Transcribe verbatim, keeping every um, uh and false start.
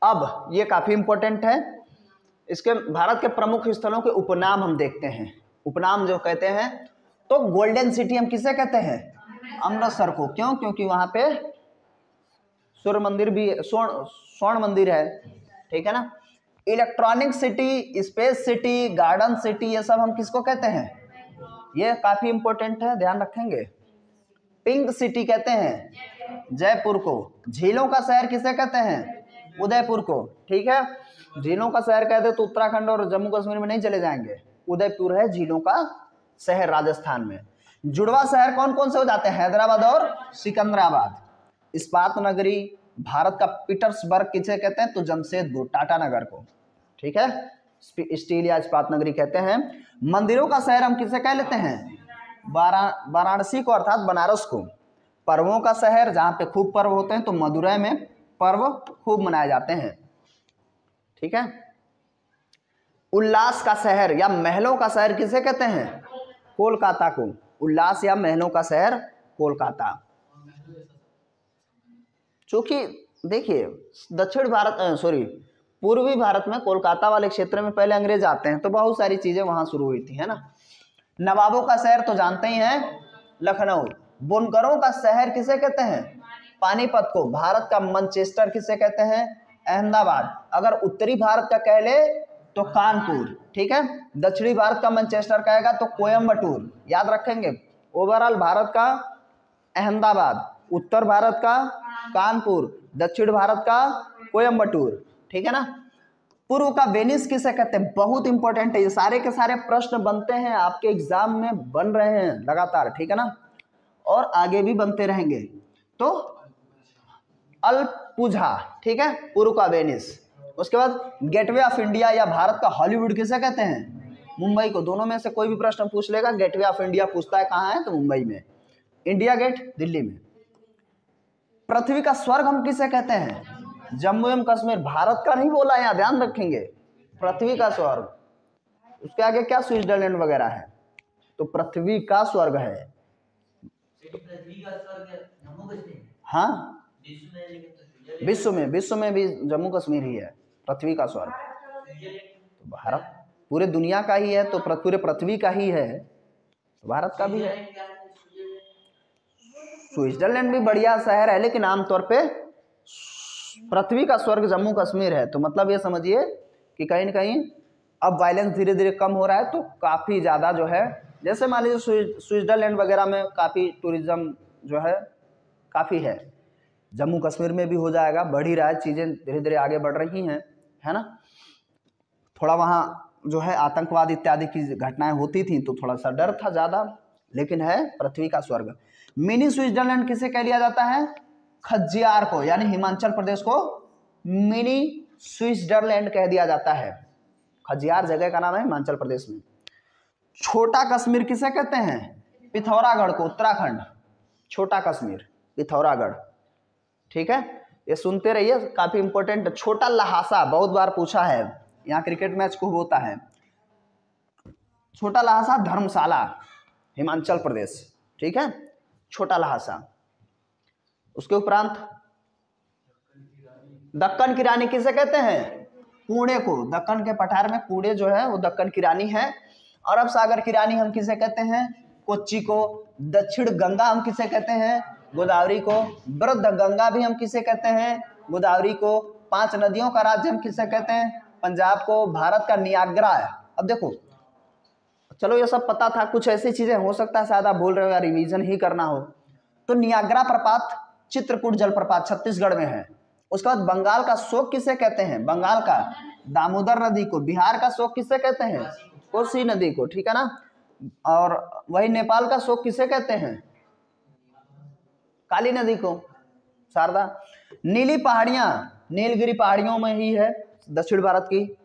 अब ये काफी इंपॉर्टेंट है, इसके भारत के प्रमुख स्थलों के उपनाम हम देखते हैं। उपनाम जो कहते हैं, तो गोल्डन सिटी हम किसे कहते हैं? अमृतसर को। क्यों? क्योंकि वहां पे सूर्य मंदिर भी, स्वर्ण स्वर्ण मंदिर है, ठीक है ना। Electronic city, space city, garden city, ये सब हम किसको कहते हैं? ये काफी इंपॉर्टेंट है, ध्यान रखेंगे। पिंक सिटी कहते हैं जयपुर को। झीलों का शहर किसे कहते हैं? उदयपुर को, ठीक है। झीलों का शहर कहते तो उत्तराखंड और जम्मू कश्मीर में नहीं चले जाएंगे, उदयपुर है झीलों का शहर राजस्थान में। जुड़वा शहर कौन कौन से हो जाते हैं? हैदराबाद और सिकंदराबाद। इस्पात नगरी, भारत का पीटर्सबर्ग किसे कहते हैं? तो जमशेदपुर, टाटा नगर को, ठीक है, स्टील या इस्पात नगरी कहते हैं। मंदिरों का शहर हम किसे कह लेते हैं? वाराणसी को, अर्थात बनारस को। पर्वों का शहर, जहां पे खूब पर्व होते हैं, तो मदुरै में पर्व खूब मनाए जाते हैं, ठीक है। उल्लास का शहर या महलों का शहर किसे कहते हैं? कोलकाता को। उल्लास या महलों का शहर कोलकाता। क्योंकि देखिए दक्षिण भारत, सॉरी पूर्वी भारत में कोलकाता वाले क्षेत्र में पहले अंग्रेज आते हैं, तो बहुत सारी चीजें वहां शुरू हुई थी, है ना। नवाबों का शहर तो जानते ही हैं, लखनऊ। बुनकरों का शहर किसे कहते हैं? पानीपत को। भारत का मैनचेस्टर किसे कहते हैं? अहमदाबाद। अगर उत्तरी भारत का कह ले तो कानपुर, ठीक है। दक्षिणी भारत का मैनचेस्टर कहेगा तो कोयम्बटूर, याद रखेंगे। ओवरऑल भारत का अहमदाबाद, उत्तर भारत का कानपुर, दक्षिण भारत का कोयम्बटूर, ठीक है ना। पूर्व का वेनिस किसे कहते हैं? बहुत इंपॉर्टेंट है, ये सारे के सारे प्रश्न बनते हैं आपके एग्जाम में, बन रहे हैं लगातार, ठीक है ना, और आगे भी बनते रहेंगे। तो अल्पुझा, ठीक है, पूर्व का वेनिस। उसके बाद गेटवे ऑफ इंडिया या भारत का हॉलीवुड किसे कहते हैं? मुंबई को। दोनों में से कोई भी प्रश्न पूछ लेगा, गेटवे ऑफ इंडिया पूछता है कहाँ है, तो मुंबई में। इंडिया गेट दिल्ली में। पृथ्वी का स्वर्ग हम किसे कहते हैं? जम्मू एवं कश्मीर। भारत का नहीं बोला, यहाँ ध्यान रखेंगे, पृथ्वी का स्वर्ग। उसके आगे क्या स्विट्जरलैंड वगैरह है, तो पृथ्वी का स्वर्ग है। हाँ, विश्व में, विश्व में भी जम्मू कश्मीर ही है पृथ्वी का स्वर्ग। तो भारत पूरे दुनिया का ही है, तो पूरे पृथ्वी का ही है, तो भारत का भी है। स्विट्जरलैंड भी बढ़िया शहर है, लेकिन आमतौर पे पृथ्वी का स्वर्ग जम्मू कश्मीर है। तो मतलब ये समझिए कि कहीं न कहीं अब वायलेंस धीरे धीरे कम हो रहा है, तो काफ़ी ज़्यादा जो है, जैसे मान लीजिए स्विट्जरलैंड वगैरह में काफ़ी टूरिज्म जो है काफ़ी है, जम्मू कश्मीर में भी हो जाएगा, बढ़ ही रहा है, चीज़ें धीरे धीरे आगे बढ़ रही हैं, है ना। थोड़ा वहाँ जो है आतंकवाद इत्यादि की घटनाएं होती थी, तो थोड़ा सा डर था ज़्यादा, लेकिन है पृथ्वी का स्वर्ग। मिनी स्विट्जरलैंड किसे कह लिया जाता है? खज्जियार को, यानी हिमाचल प्रदेश को मिनी स्विट्जरलैंड कह दिया जाता है। खज्जियार जगह का नाम है हिमाचल प्रदेश में। छोटा कश्मीर किसे कहते हैं? पिथौरागढ़ को, उत्तराखंड। छोटा कश्मीर, पिथौरागढ़, ठीक है, ये सुनते रहिए, काफी इंपॉर्टेंट। छोटा लहासा बहुत बार पूछा है, यहाँ क्रिकेट मैच खूब होता है। छोटा लहासा धर्मशाला, हिमाचल प्रदेश, ठीक है, छोटा लहासा। उसके उपरांत दक्कन की रानी किसे कहते हैं? पुणे को। दक्कन के पठार में पुणे जो है वो दक्कन की रानी है। अरब सागर की रानी हम किसे कहते हैं? कोच्चि को। दक्षिण गंगा हम किसे कहते हैं? गोदावरी को। वृद्ध गंगा भी हम किसे कहते हैं? गोदावरी को। पांच नदियों का राज्य हम किसे कहते हैं? पंजाब को। भारत का नियाग्रा है। अब देखो, चलो ये सब पता था, कुछ ऐसी चीजें हो सकता है शायद आप बोल रहे हो यार रिवीजन ही करना हो, तो नियाग्रा प्रपात चित्रकूट जलप्रपात छत्तीसगढ़ में है। उसके बाद बंगाल का शोक किसे कहते हैं? बंगाल का दामोदर नदी को। बिहार का शोक किसे कहते हैं? कोसी नदी को, ठीक है ना। और वही नेपाल का शोक किसे कहते हैं? काली नदी को, शारदा। नीली पहाड़ियां नीलगिरी पहाड़ियों में ही है, दक्षिण भारत की।